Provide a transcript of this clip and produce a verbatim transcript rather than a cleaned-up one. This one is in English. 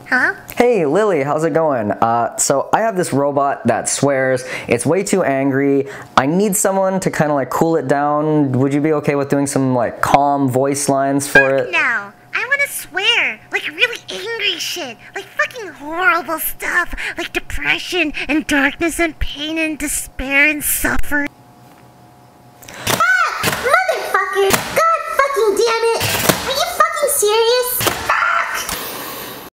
Huh? Hey Lily, how's it going? Uh, so I have this robot that swears. It's way too angry. I need someone to kind of like cool it down. Would you be okay with doing some like calm voice lines for Fuck it? no. I want to swear. Like really angry shit. Like fucking horrible stuff. Like depression and darkness and pain and despair and suffering.